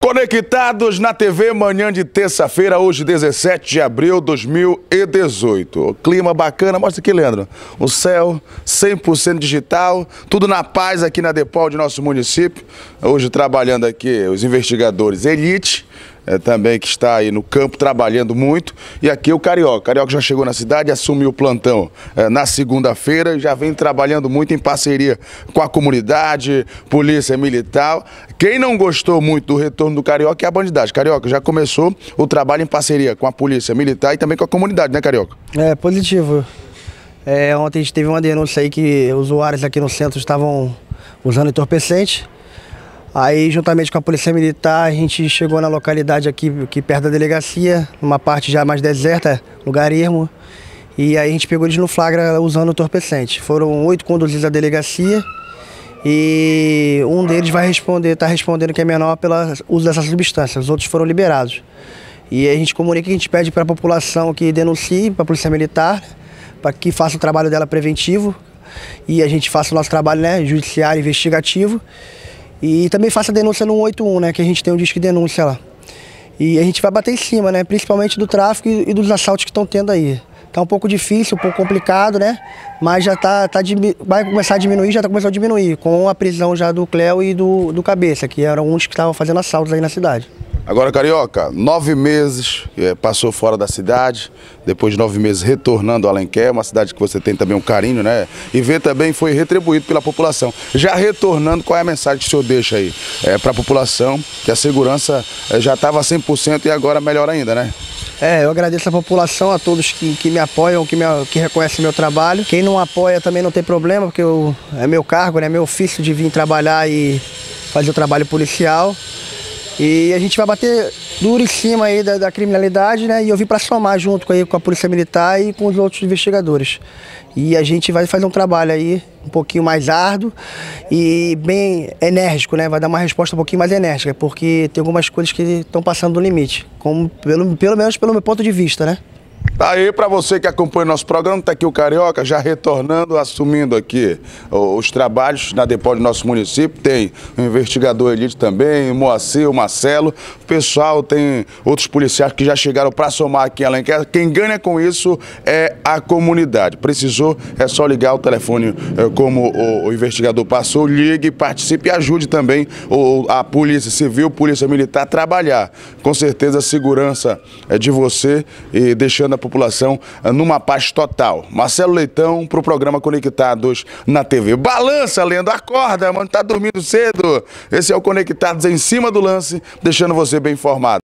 Conectados na TV, manhã de terça-feira, hoje 17 de abril de 2018. Clima bacana, mostra aqui, Leandro. O céu 100% digital, tudo na paz aqui na Depol de nosso município. Hoje trabalhando aqui os investigadores Elite, também que está aí no campo trabalhando muito. E aqui o Carioca. O Carioca já chegou na cidade, assumiu o plantão na segunda-feira e já vem trabalhando muito em parceria com a comunidade, polícia militar. Quem não gostou muito do retorno do Carioca é a bandidagem. Carioca, já começou o trabalho em parceria com a polícia militar e também com a comunidade, né, Carioca? É, positivo. Ontem a gente teve uma denúncia aí que usuários aqui no centro estavam usando entorpecente. Aí, juntamente com a Polícia Militar, a gente chegou na localidade aqui perto da delegacia, numa parte já mais deserta, lugar ermo, e aí a gente pegou eles no flagra usando entorpecente. Foram 8 conduzidos à delegacia e um deles está respondendo que é menor pelo uso dessa substância, os outros foram liberados. E aí a gente comunica, a gente pede para a população que denuncie para a Polícia Militar, para que faça o trabalho dela preventivo, e a gente faça o nosso trabalho, né, judiciário investigativo. E também faça denúncia no 181, né, que a gente tem um disque de denúncia lá. E a gente vai bater em cima, né, principalmente do tráfico e dos assaltos que estão tendo aí. Tá um pouco difícil, um pouco complicado, né, mas já vai começar a diminuir, já tá começando a diminuir, com a prisão já do Cléo e do Cabeça, que eram uns que estavam fazendo assaltos aí na cidade. Agora, Carioca, 9 meses passou fora da cidade, depois de 9 meses retornando a Alenquer, uma cidade que você tem também um carinho, né? E vê também foi retribuído pela população. Já retornando, qual é a mensagem que o senhor deixa aí para a população, que a segurança já estava 100% e agora melhor ainda, né? Eu agradeço a população, a todos que me apoiam, que reconhecem meu trabalho. Quem não apoia também não tem problema, porque é meu cargo, né? Meu ofício de vir trabalhar e fazer o trabalho policial. E a gente vai bater duro em cima aí da criminalidade, né? E eu vim para somar junto com a Polícia Militar e com os outros investigadores. E a gente vai fazer um trabalho aí um pouquinho mais árduo e bem enérgico, né? Vai dar uma resposta um pouquinho mais enérgica, porque tem algumas coisas que estão passando do limite, como, pelo menos pelo meu ponto de vista, né? Tá aí, para você que acompanha o nosso programa, tá aqui o Carioca já retornando, assumindo aqui os trabalhos na Depol do nosso município. Tem o investigador Elite também, o Moacir, o Marcelo. O pessoal tem outros policiais que já chegaram para somar aqui em Alenquer. Quem ganha com isso é a comunidade. Precisou, é só ligar o telefone como o investigador passou, ligue, participe e ajude também a Polícia Civil, Polícia Militar a trabalhar. Com certeza a segurança de você e deixando a população numa paz total. Marcelo Leitão para o programa Conectados na TV. Balança, Leandro, acorda, mano, tá dormindo cedo. Esse é o Conectados em cima do lance, deixando você bem informado.